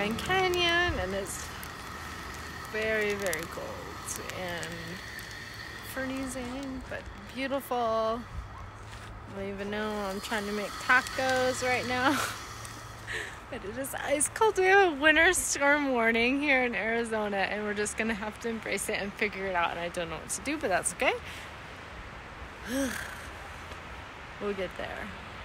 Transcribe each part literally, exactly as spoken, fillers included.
Grand Canyon, and it's very, very cold and freezing, but beautiful. I don't even know, I'm trying to make tacos right now. But it is ice cold. We have a winter storm warning here in Arizona, and we're just gonna have to embrace it and figure it out. And I don't know what to do, but that's okay. We'll get there.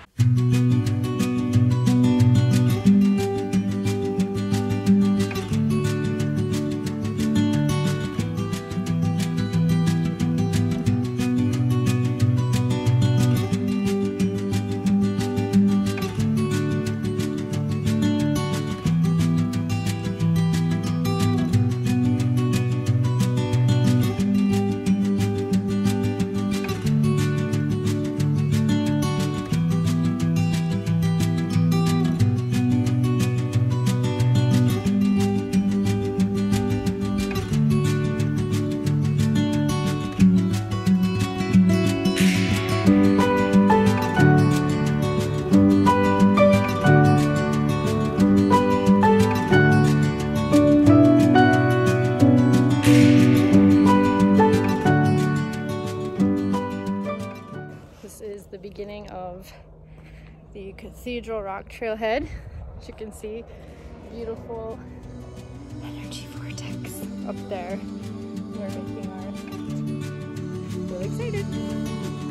This is the beginning of the Cathedral Rock Trailhead. As you can see, beautiful energy vortex up there. We're making our... Really excited.